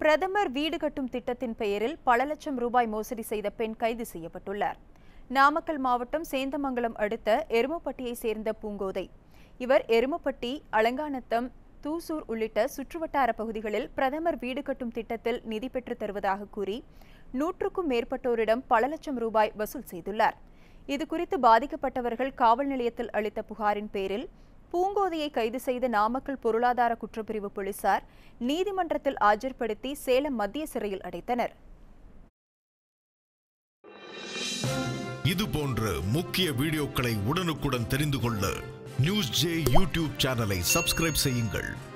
பிரதமர் வீடு கட்டும் திட்டத்தின் பெயரில் பல லட்சம் ரூபாய் மோசடி செய்த பெண் கைது செய்யப்பட்டுள்ளார். நாமக்கல் மாவட்டம் சேந்தமங்கலம் அடுத்த எருமப்பட்டியை சேர்ந்த பூங்கோதை. இவர் எருமப்பட்டி, அலங்காநத்தம், தூசூர் உள்ளிட்ட சுற்றுவட்டார பகுதிகளில் பிரதமர் வீடு கட்டும் திட்டத்தில் நிதி பெற்று தருவதாக கூறி 100க்கும் மேற்பட்டோரிடம் பல லட்சம் ரூபாய் வசூல் செய்துள்ளார். இதுகுறித்து பாதிக்கப்பட்டவர்கள் காவல் நிலையத்தில் அளித்த புகாரின் பேரில் பூங்கோதையை கைது செய்த நாமக்கல் பொருளாதார குற்றப்பிரிவு போலீசார் நீதிமன்றத்தில் ஆஜர்படுத்தி சேலம் மத்திய சிறையில் அடைத்தனர். இதுபோன்ற முக்கிய வீடியோக்களை உடனுக்குடன் தெரிந்து கொள்ள நியூஸ் ஜே யூடியூப் சேனலை சப்ஸ்கிரைப் செய்யுங்கள்.